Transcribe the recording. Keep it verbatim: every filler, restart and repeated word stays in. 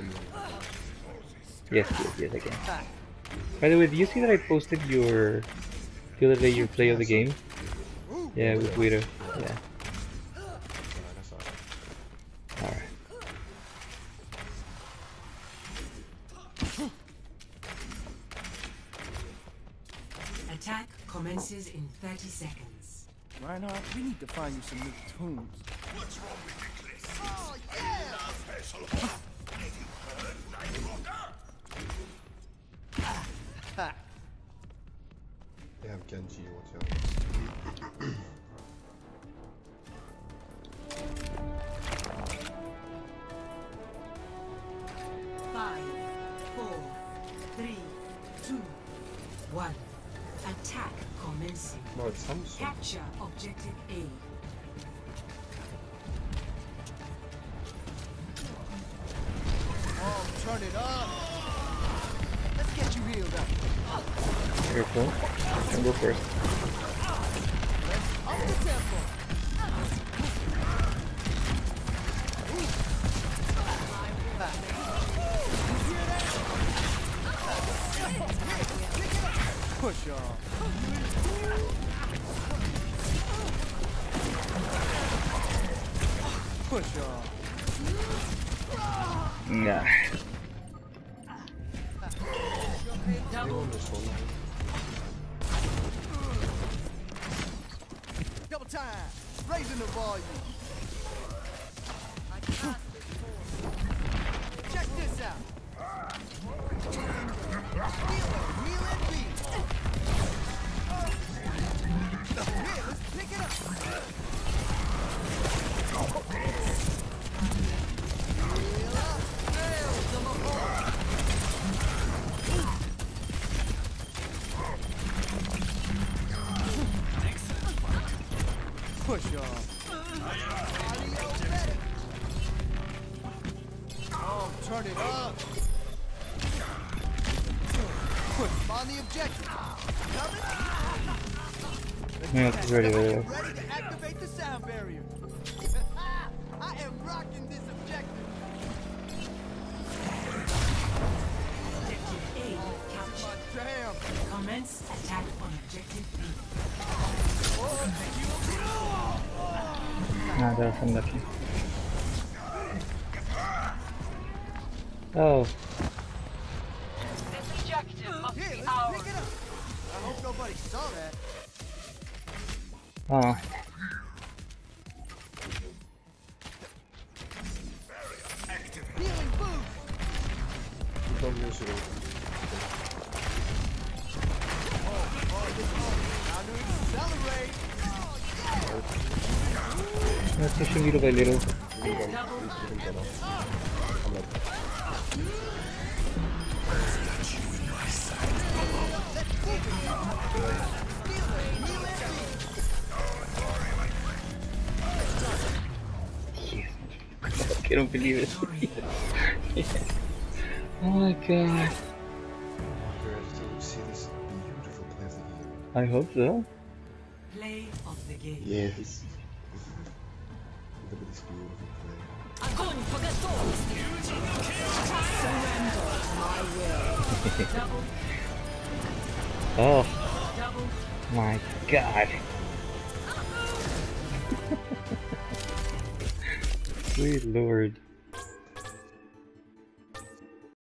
Yes, yes, yes, I can. By the way, do you see that I posted your the other day your play of the game? Yeah, with Guido. Yeah. Alright. Attack commences in thirty seconds. Reinhardt, we need to find you some new tunes. What's wrong with Nicholas? Oh, yeah! Special. They have Genji, watch out. Five, four, three, two, one. Attack commencing. No, it's Samsung. Capture objective A. Oh, turn it up. Let's get you healed up. Careful. Can go first. Up the tempo. Push off. Push off. Nah. Double. This one. Double time. Raising the volume. Check this out. Kneel and beat. Here, let's pick it up. Kneel up. Nails to the floor. Push off. Audio ready. Oh, turn it up. Push on the objective. Coming? Yeah, it's ready, ready. Ready to activate the sound barrier. I am rocking this objective. Objective A captured. Damn. Commence attack on objective B. Nah, that was unlucky. Oh. This objective must Here, be let's ours. pick it up. I hope nobody saw that. Oh. Healing boost. Don't use it. Now to accelerate. Let's push him little by little. Yes. I don't believe it. Oh my god. You're ready to see this beautiful play of the game. I hope so. Play of the game. Yes. Look at this beautiful play. Огонь по готовности. Surrender to my will. Double, Oh double. my god. Sweet lord.